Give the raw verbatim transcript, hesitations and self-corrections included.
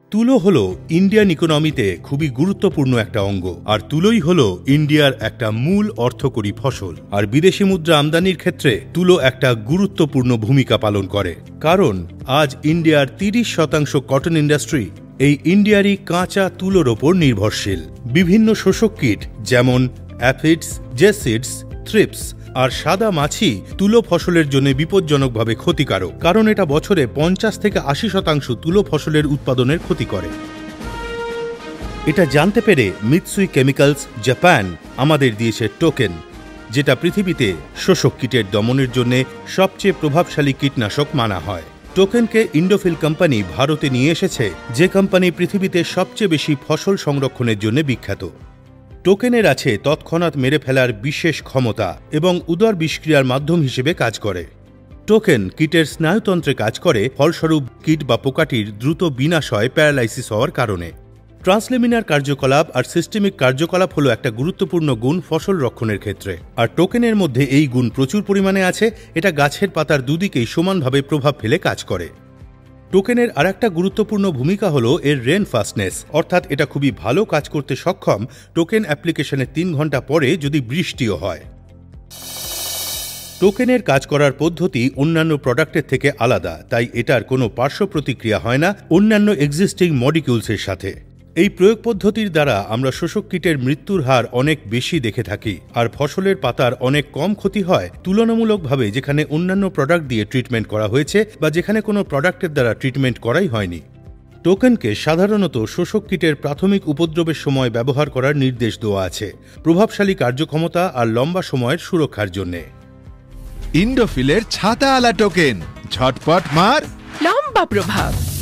তুলো হলো ইন্ডিয়ান ইকোনমিতে খুবই গুরুত্বপূর্ণ একটা অঙ্গ, আর তুলোই হলো ইন্ডিয়ার একটা মূল অর্থকরী ফসল। আর বিদেশি মুদ্রা আমদানির ক্ষেত্রে তুলো একটা গুরুত্বপূর্ণ ভূমিকা পালন করে, কারণ আজ ইন্ডিয়ার তিরিশ শতাংশ কটন ইন্ডাস্ট্রি এই ইন্ডিয়ারই কাঁচা তুলোর ওপর নির্ভরশীল। বিভিন্ন শোষক কীট যেমন অ্যাফিডস, জেসিডস, থ্রিপস আর সাদা মাছি তুলো ফসলের জন্য বিপজ্জনকভাবে ক্ষতিকারক, কারণ এটা বছরে পঞ্চাশ থেকে আশি শতাংশ তুলো ফসলের উৎপাদনের ক্ষতি করে। এটা জানতে পেরে মিৎসুই কেমিক্যালস জাপান আমাদের দিয়েছে টোকেন, যেটা পৃথিবীতে শোষক কীটের দমনের জন্য সবচেয়ে প্রভাবশালী কীটনাশক মানা হয়। টোকেনকে ইন্ডোফিল কোম্পানি ভারতে নিয়ে এসেছে, যে কোম্পানি পৃথিবীতে সবচেয়ে বেশি ফসল সংরক্ষণের জন্য বিখ্যাত। টোকেনের আছে তৎক্ষণাৎ মেরে ফেলার বিশেষ ক্ষমতা এবং উদর বিষক্রিয়ার মাধ্যম হিসেবে কাজ করে। টোকেন কীটের স্নায়ুতন্ত্রে কাজ করে, ফলস্বরূপ কীট বা পোকাটির দ্রুত বিনাশ হয় প্যারালাইসিস হওয়ার কারণে। ট্রান্সলেমিনার কার্যকলাপ আর সিস্টেমিক কার্যকলাপ হলো একটা গুরুত্বপূর্ণ গুণ ফসল রক্ষণের ক্ষেত্রে, আর টোকেনের মধ্যে এই গুণ প্রচুর পরিমাণে আছে। এটা গাছের পাতার দুদিকেই সমানভাবে প্রভাব ফেলে কাজ করে। টোকেনের আর একটা গুরুত্বপূর্ণ ভূমিকা হলো এর রেন ফাস্টনেস, অর্থাৎ এটা খুবই ভালো কাজ করতে সক্ষম টোকেন অ্যাপ্লিকেশনের তিন ঘন্টা পরে যদি বৃষ্টিও হয়। টোকেনের কাজ করার পদ্ধতি অন্যান্য প্রোডাক্টের থেকে আলাদা, তাই এটার কোনো পার্শ্ব প্রতিক্রিয়া হয় না অন্যান্য এক্সিস্টিং মলিকিউলসের সাথে। এই প্রয়োগ পদ্ধতির দ্বারা আমরা শোষক কীটের মৃত্যুর হার অনেক বেশি দেখে থাকি, আর ফসলের পাতার অনেক কম ক্ষতি হয় তুলনামূলকভাবে যেখানে অন্যান্য প্রোডাক্ট দিয়ে ট্রিটমেন্ট করা হয়েছে বা যেখানে কোনো প্রোডাক্টের দ্বারা ট্রিটমেন্ট করাই হয়নি। টোকেনকে সাধারণত শোষক কীটের প্রাথমিক উপদ্রবের সময় ব্যবহার করার নির্দেশ দেওয়া আছে, প্রভাবশালী কার্যক্ষমতা আর লম্বা সময়ের সুরক্ষার জন্যে। ইন্ডোফিলের ছাতা আলা টোকেন, ঝটপট মার, লম্বা প্রভাব।